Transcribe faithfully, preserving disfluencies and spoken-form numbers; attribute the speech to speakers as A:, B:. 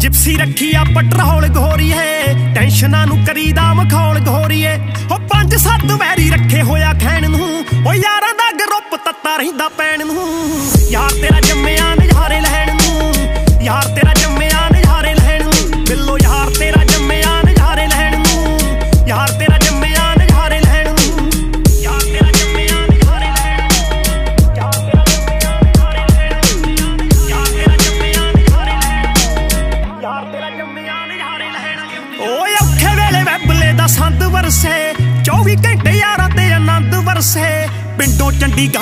A: Gypsy रखी आ पटरोल घोरीए टेंशना नू करीदा मखौल घोरीए हो पंज सत्त वैरी रखे होया खैन नू ओ यारां दा ग्रुप तत्ता रहिंदा पैण नू यार तेरा जम्मिया नज़ारे लैण नू यार तेरा जम्मिया नज़ारे लैण नू बिल्लो यार तेरा जम्मिया नज़ारे लैण नू यार तेरा जम्मिया नज़ारे लैण नू यार तेरा जम्मिया नज़ारे लैण नू यार तेरा जम्मिया नज़ारे लैण नू यार तेरा जम्मिया नज़ारे लैण यार तेरा जम्मिया नज़ारे लैण ओए औखे वेले वैबले दा संद वरसे चौबी घंटे यारां ते आनंद वरसे पिंडों चंडीगढ़